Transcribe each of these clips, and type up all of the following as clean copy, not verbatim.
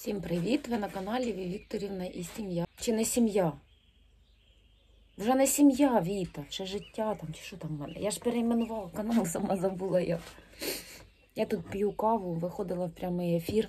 Всім привіт! Ви на каналі Вікторівна і сім'я. Чи не сім'я? Вже не сім'я, Віта, вже життя там, чи що там в мене. Я ж перейменувала канал, сама забула як. Я тут п'ю каву, виходила в прямий ефір.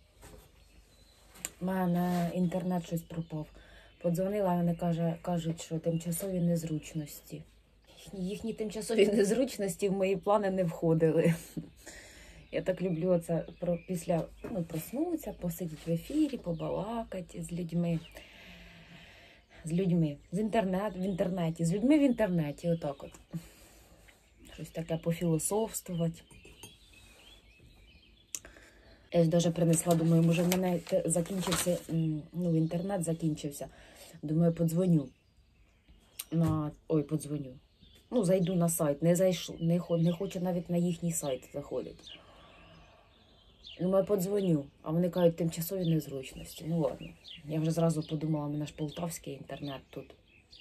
У мене інтернет щось пропав. Подзвонила, вони кажуть, що тимчасові незручності. Їхні тимчасові незручності в мої плани не входили. Я так люблю оце після проснутися, посидіти в ефірі, побалакати з людьми. В інтернеті, отак от. Щось таке пофілософствувати. Я ж навіть принесла, думаю, може в мене закінчився, інтернет закінчився. Думаю, подзвоню. Подзвоню. Зайду на сайт, не хочу навіть на їхній сайт заходити. Думаю, подзвоню, а вони кажуть, тимчасові незручності. Ну ладно. Я вже зразу подумала, у мене ж полтавський інтернет тут.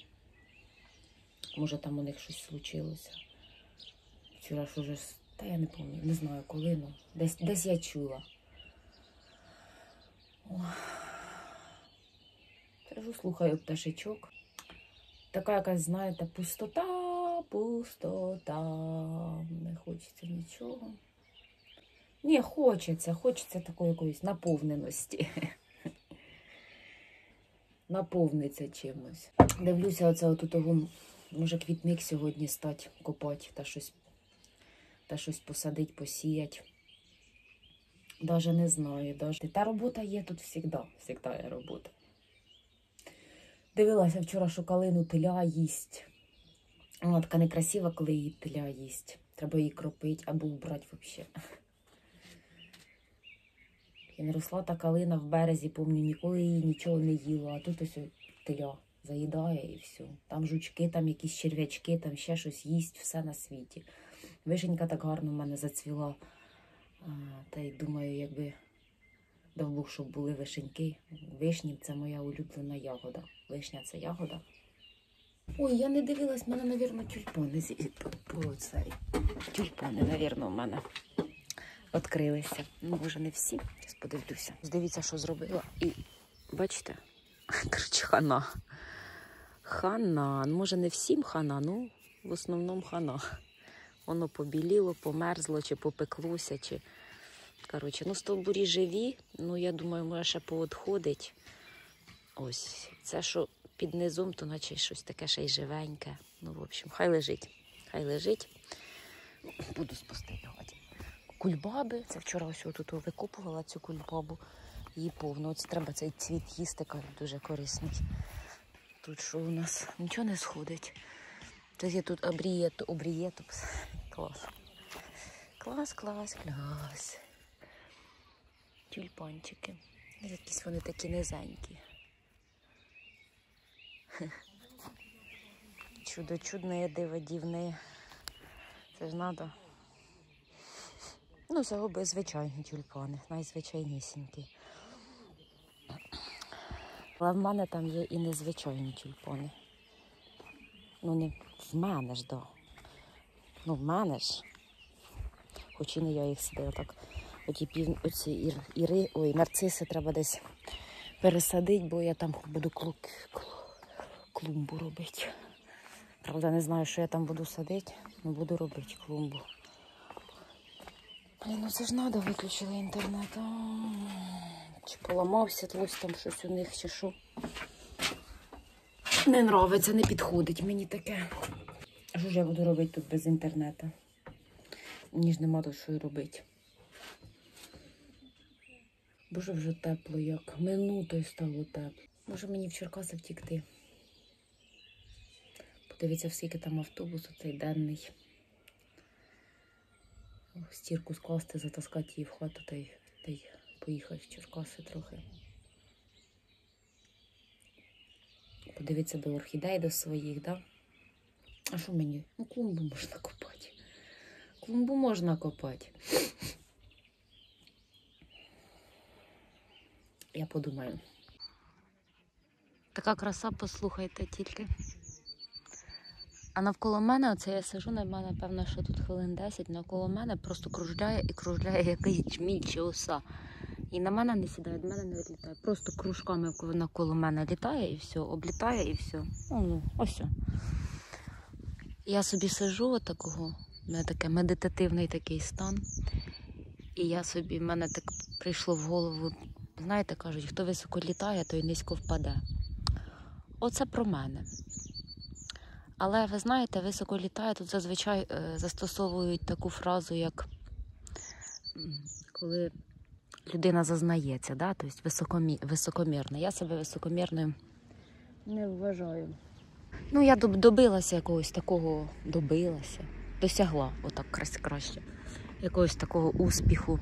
Може там у них щось случилося. Вчора ж уже, та я не пам'ятаю, не знаю коли, десь я чула. Сижу, слухаю пташечок. Така якась, знаєте, пустота. Не хочеться нічого. Ні, хочеться такої якоїсь наповненості. Наповниться чимось. Дивлюся, може квітник сьогодні стати, копати та щось посадити, посіяти. Даже не знаю. Та робота є тут завжди є робота. Дивилася вчора, що калину теля їсть. Вона така некрасива, коли її теля їсть. Треба її кропити або убрати взагалі. І не росла та калина в березі, пам'ятаю, ніколи її нічого не їла. А тут ось теля заїдає і все. Там жучки, там якісь черв'ячки, там ще щось їсть, все на світі. Вишенька так гарно в мене зацвіла. Та й думаю, якби дав Бог, щоб були вишеньки. Вишні – це моя улюблена ягода. Вишня – це ягода. Ой, я не дивилась, в мене, мабуть, тюльпани. Тюльпани, мабуть, у мене відкрилися. Може, не всі. Зараз подивлюся. Дивіться, що зробила. І, бачите, коротше, хана. Хана. Може, не всім хана, в основному хана. Воно побіліло, померзло, чи попеклося, чи... Коротше, стовбурі живі, я думаю, може ще поотходить. Ось, це, що під низом, то наче щось таке ще й живеньке. В общем, хай лежить. Буду спостерігати. Кульбаби, це вчора ось тут викопувала цю кульбабу, її повно. Ось треба цей цвіт їсти, кажуть, дуже корисний. Тут що у нас? Нічого не сходить. Тут є тут обрієту. Клас. Тюльпанчики. Якісь вони такі низенькі. Чудо-чудне, диво дивне. Це ж надо. Це звичайні тюльпани, найзвичайнісінькі. Але в мене там є і незвичайні тюльпани. Не в мене ж, да. В мене ж. Хоч і не я їх сидила так. Оці нарциси треба десь пересадити, бо я там буду клумбу робити. Правда, не знаю, що я там буду садити, але буду робити клумбу. Блін, це ж треба, виключили інтернет. Чи поламався, ось там щось у них, чи що. Не нравиться, не підходить мені таке. Що ж я буду робити тут без інтернету? Мені ж нема тут що й робити. Боже, вже тепло як. Минутою стало тепло. Може мені в Черкаси втікти. Подивіться, скільки там автобус оцей денний. Стірку скласти, затаскати її в хату та й поїхати в Черкаси трохи. Подивіться до орхідей, до своїх, да? А що мені? Клумбу можна копати. Клумбу можна копати. Я подумаю. Така краса, послухайте тільки. А навколо мене, оце я сижу, напевно, що тут хвилин 10, навколо мене просто кружляє і кружляє якийсь джміль чи оса. І на мене не сідає, від мене не відлітає. Просто кружками вона коло мене літає і все, облітає і все. Ну, ось. Я собі сижу отакого, у мене такий медитативний такий стан. І в мене так прийшло в голову, знаєте, кажуть, хто високо літає, той низько впаде. Оце про мене. Але, ви знаєте, високо літає, тут зазвичай застосовують таку фразу, як коли людина зазнається, да? Тобто високомірна. Я себе високомірною не вважаю. Ну, я добилася якогось такого, досягла, отак краще, якогось такого успіху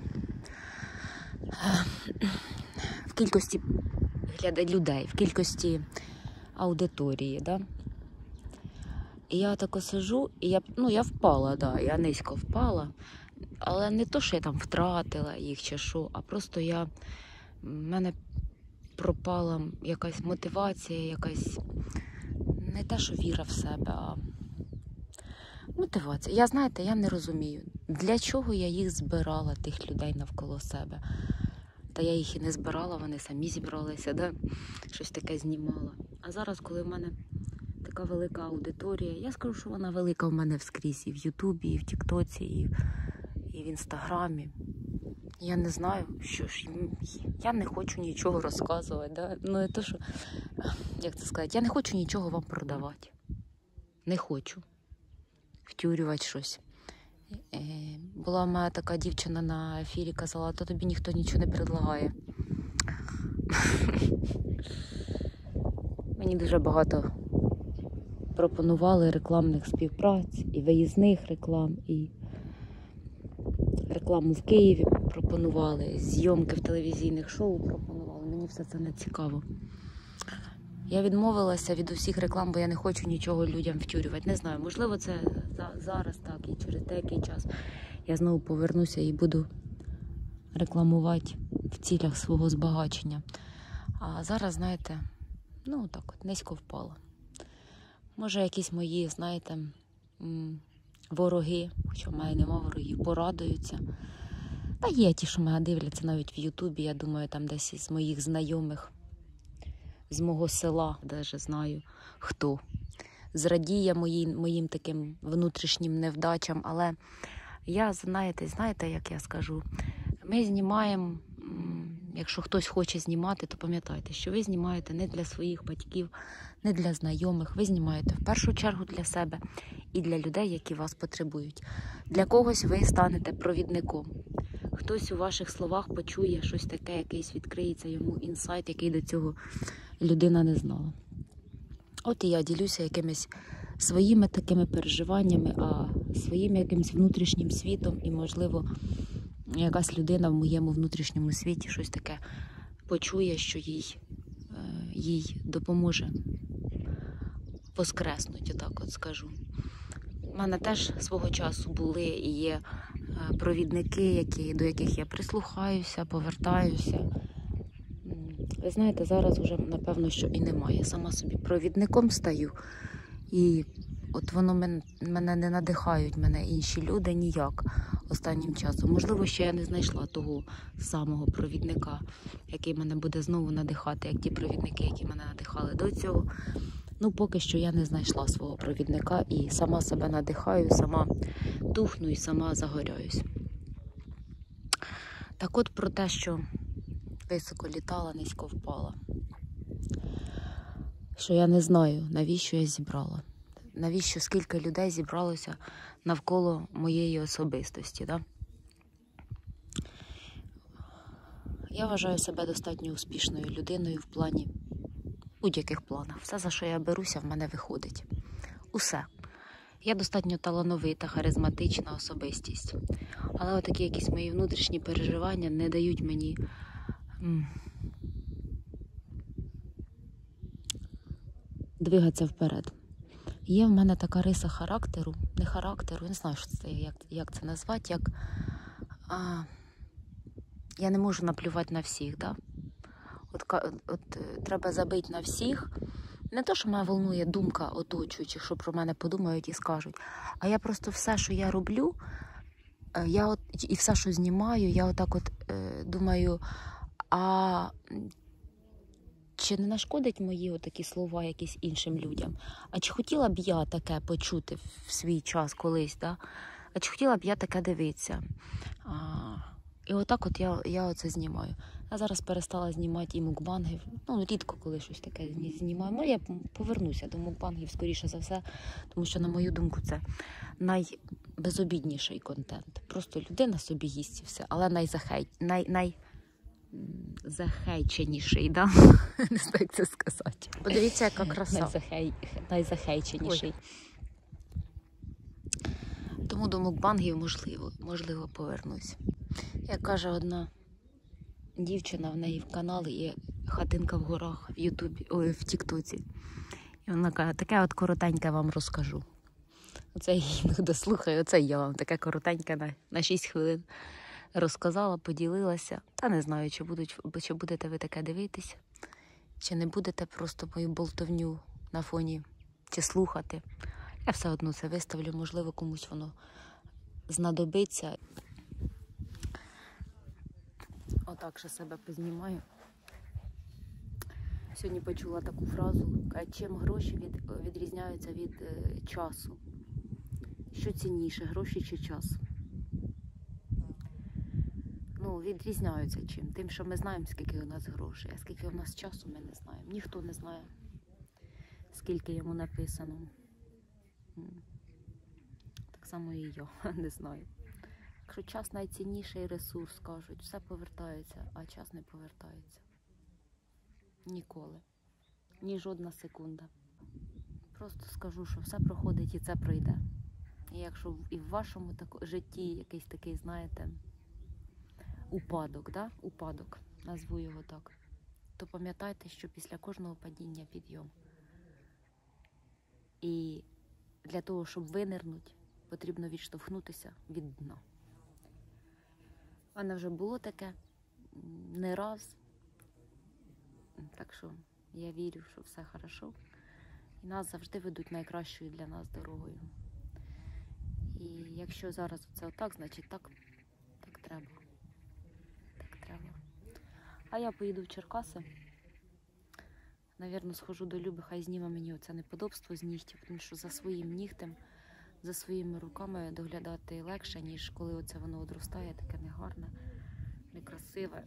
в кількості людей, в кількості аудиторії, да? І я тако сижу, і я впала, да, я низько впала, але не то, що я там втратила їх чи що, а просто в мене пропала якась мотивація, якась, не те, що віра в себе, а мотивація. Я не розумію, для чого я їх збирала, тих людей навколо себе. Та я їх і не збирала, вони самі зібралися, да? Щось таке знімала. А зараз, коли в мене така велика аудиторія, я скажу, що вона велика в мене вскрізь, і в Ютубі, і в Тіктоці, і в Інстаграмі. Я не знаю, що ж, я не хочу нічого розказувати, да? Ну, не то, що, як це сказати, я не хочу нічого вам продавати. Не хочу втюрювати щось. Була в мене така дівчина на ефірі, казала, то тобі ніхто нічого не предлагає. Мені дуже багато пропонували рекламних співпраць, і виїзних реклам, і рекламу в Києві пропонували, зйомки в телевізійних шоу пропонували. Мені все це не цікаво. Я відмовилася від усіх реклам, бо я не хочу нічого людям втюрювати. Не знаю, можливо, це зараз так, і через деякий час я знову повернуся і буду рекламувати в цілях свого збагачення. А зараз, знаєте, ну так от, низько впала. Може, якісь мої, знаєте, вороги, хоча в мене нема ворогів, порадуються. Та є ті, що мене дивляться навіть в Ютубі, я думаю, там десь із моїх знайомих, з мого села, навіть знаю, хто. Зрадіє моїм таким внутрішнім невдачам, але я, знаєте, як я скажу, ми знімаємо, якщо хтось хоче знімати, то пам'ятайте, що ви знімаєте не для своїх батьків, не для знайомих, ви знімаєте в першу чергу для себе і для людей, які вас потребують. Для когось ви станете провідником. Хтось у ваших словах почує щось таке, якийсь відкриється йому інсайт, який до цього людина не знала. От і я ділюся якимись своїми такими переживаннями, а своїм якимось внутрішнім світом, і, можливо, якась людина в моєму внутрішньому світі щось таке почує, що їй допоможе воскреснути, отак от скажу. У мене теж свого часу були і є провідники, до яких я прислухаюся, повертаюся. Ви знаєте, зараз вже, напевно, що і немає. Сама собі провідником стаю, і от мене не надихають, мене інші люди ніяк останнім часом. Можливо, ще я не знайшла того самого провідника, який мене буде знову надихати, як ті провідники, які мене надихали до цього. Ну, поки що я не знайшла свого провідника і сама себе надихаю, сама тухну і сама загоряюсь. Так от про те, що високо літала, низько впала. Що я не знаю, навіщо я зібрала. Навіщо, скільки людей зібралося навколо моєї особистості, да? Я вважаю себе достатньо успішною людиною в плані, будь-яких планах. Все, за що я беруся, в мене виходить. Усе. Я достатньо талановита, харизматична особистість. Але отакі якісь мої внутрішні переживання не дають мені двигатися вперед. Є в мене така риса характеру, не знаю, що це, як це назвати, я не можу наплювати на всіх, да? От треба забити на всіх. Не то, що мене волнує думка оточуючих, що про мене подумають і скажуть, а я просто все, що я роблю, і все, що знімаю, я отак от думаю, А чи не нашкодить мої отакі слова якісь іншим людям? А чи хотіла б я таке почути в свій час колись, да? А чи хотіла б я таке дивитися? І отак от я оце знімаю. Я зараз перестала знімати і мукбангів. Ну, рідко коли щось таке знімаю. Ну, я повернуся до мукбангів, скоріше за все, тому що, на мою думку, це найбезобідніший контент. Просто людина собі їсть і все, але найзахейченіший, да? Не знаю, як це сказати. Подивіться, яка краса. Найзахейченіший. Тому до мукбангів, можливо, повернусь. Як каже одна дівчина, в неї в каналі є хатинка в горах в Ютубі, в Тіктоці. І вона каже, таке от коротеньке вам розкажу. Оце я її дослухаю, оце я вам таке коротеньке на 6 хвилин розказала, поділилася. Та не знаю, чи будете ви таке дивитися, чи не будете просто мою болтовню на фоні, чи слухати. Я все одно це виставлю, можливо, комусь воно знадобиться. Отак ще себе познімаю. Сьогодні почула таку фразу, чим гроші відрізняються від часу. Що цінніше, гроші чи час? Ну, відрізняються чим? Тим, що ми знаємо, скільки у нас грошей, а скільки у нас часу, ми не знаємо. Ніхто не знає, скільки йому написано. Так само і я не знаю. Якщо час найцінніший ресурс, кажуть, все повертається, а час не повертається. Ніколи. Ні жодна секунда. Просто скажу, що все проходить і це пройде. І якщо і в вашому житті якийсь такий, знаєте, упадок, да? Упадок, назву його так, то пам'ятайте, що після кожного падіння підйом. І для того, щоб винирнути, потрібно відштовхнутися від дна. У мене вже було таке не раз. Так що я вірю, що все хорошо. І нас завжди ведуть найкращою для нас дорогою. І якщо зараз це отак, значить так треба. Так треба. А я поїду в Черкаси. Навірно, схожу до Люби, хай зніме мені оце неподобство з нігтів, тому що за своїм нігтем, за своїми руками доглядати легше, ніж коли оце воно одростає, таке негарне, некрасиве.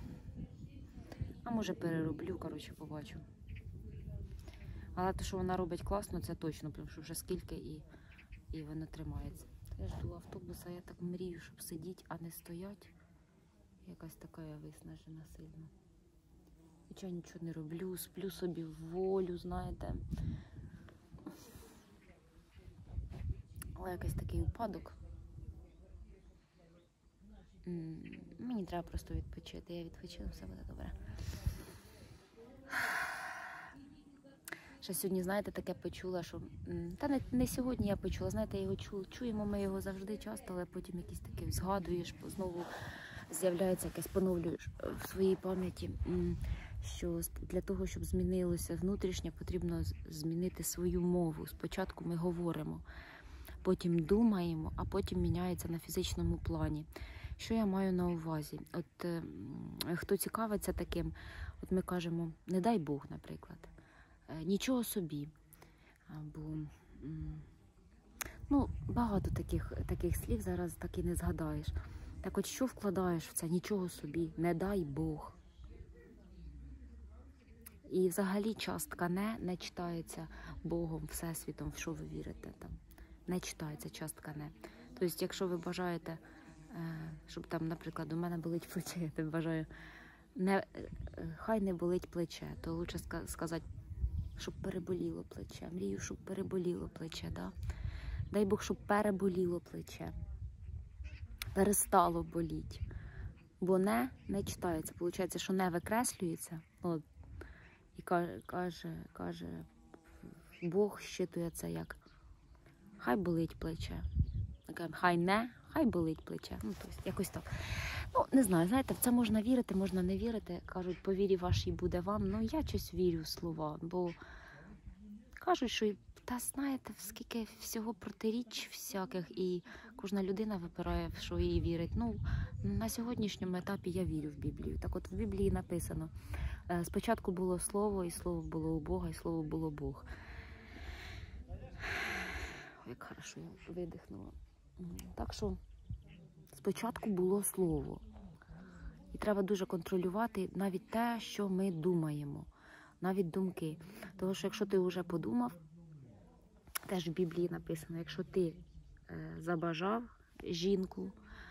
А може перероблю, коротше, побачу. Але те, що вона робить класно, це точно, тому що вже скільки і воно тримається. Я жду автобуса, я так мрію, щоб сидіти, а не стоять. Якась така я виснажена сильно. Хоча нічого не роблю, сплю собі в волю, знаєте. Але якийсь такий упадок. Мені треба просто відпочити. Я відпочину, все буде добре. Ще сьогодні, знаєте, таке почула, що... Та не сьогодні я почула, знаєте, я його чуємо ми його завжди часто, але потім якісь таке згадуєш, знову з'являється якесь, поновлюєш в своїй пам'яті, що для того, щоб змінилося внутрішнє, потрібно змінити свою мову. Спочатку ми говоримо, потім думаємо, а потім міняється на фізичному плані. Що я маю на увазі? От хто цікавиться таким, от ми кажемо, не дай Бог, наприклад, нічого собі, або, ну, багато таких слів зараз так і не згадаєш. Так от що вкладаєш в це? Нічого собі, не дай Бог. І взагалі частка не читається Богом, Всесвітом, в що ви вірите там. Не читається частка не. Тобто, якщо ви бажаєте, щоб там, наприклад, у мене болить плече, я так бажаю, хай не болить плече, то лучше сказати, щоб переболіло плече. Мрію, щоб переболіло плече, да? Дай Бог, щоб переболіло плече. Перестало боліти. Бо не читається. Получається, що не викреслюється. От. І каже, Бог щитує це як хай болить плече. Хай болить плече. Ну, тобто, якось так. Ну, не знаю, знаєте, в це можна вірити, можна не вірити. Кажуть, по вірі вашій буде вам. Ну, я щось вірю в слова, бо кажуть, що Та знаєте, скільки всього протиріч всяких, і кожна людина вибирає, в що їй вірить. Ну, на сьогоднішньому етапі я вірю в Біблію. Так от в Біблії написано, спочатку було Слово, і Слово було у Бога, і Слово було Бог. Як хорошо я видихнула. Так що спочатку було Слово. І треба дуже контролювати навіть те, що ми думаємо, навіть думки. Тому що якщо ти вже подумав, теж в Біблії написано, якщо ти забажав жінку,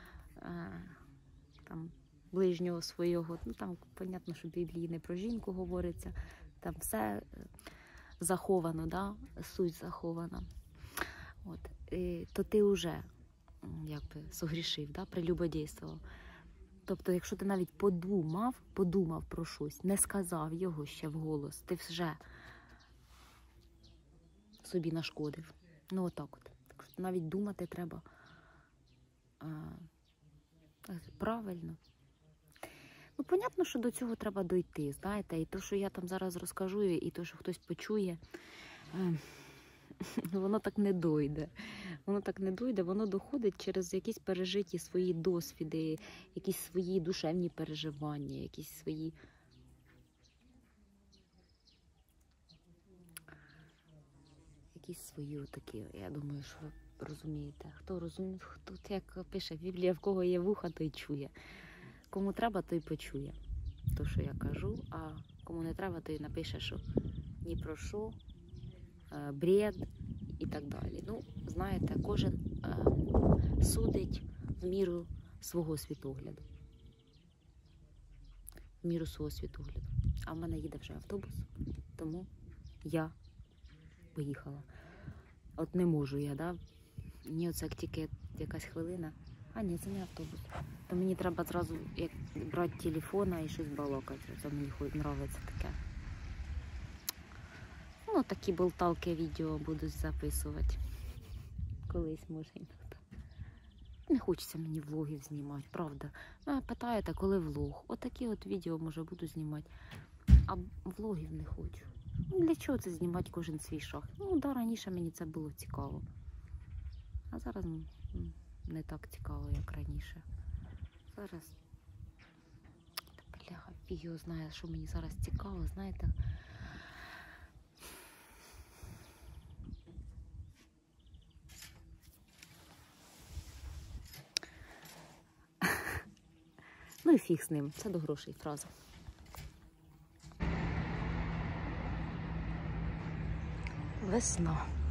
там, ближнього свого, ну там, понятно, що в Біблії не про жінку говориться, там все заховано, да? Суть захована. От. То ти вже якби согрішив, да? Прелюбодійствував. Тобто, якщо ти навіть подумав про щось, не сказав його ще вголос, ти вже собі нашкодив. Ну, отак от. Так що навіть думати треба правильно. Ну, понятно, що до цього треба дойти, знаєте, і то, що я там зараз розкажу, і то, що хтось почує, воно так не дойде. Воно так не дойде, воно доходить через якісь пережиті свої досвіди, якісь свої душевні переживання, якісь свої... отакі, я думаю, що ви розумієте. Хто розуміє, хто, як пише Біблія, в кого є вуха, той чує. Кому треба, той почує. То, що я кажу, а кому не треба, той напише, що ні про що, бред і так далі. Ну, знаєте, кожен судить в міру свого світогляду. В міру свого світогляду. А в мене їде вже автобус, тому я поїхала. От не можу я, да? Ні, оце як тільки якась хвилина. А ні, це не автобус. То мені треба зразу як брати телефона і щось балакати. Це мені подобається таке. Ну, такі болталки відео буду записувати. Колись, може, іноді. Не хочеться мені влогів знімати, правда. Питаєте, коли влог? Отакі от відео, може, буду знімати. А влогів не хочу. Ну, для чого це знімати кожен свій шаг? Ну, да, раніше мені це було цікаво. А зараз не так цікаво, як раніше. Зараз... Бляха, фіг знає, що мені зараз цікаво, знаєте. Ну і фіг з ним. Це до грошей фраза. Весна.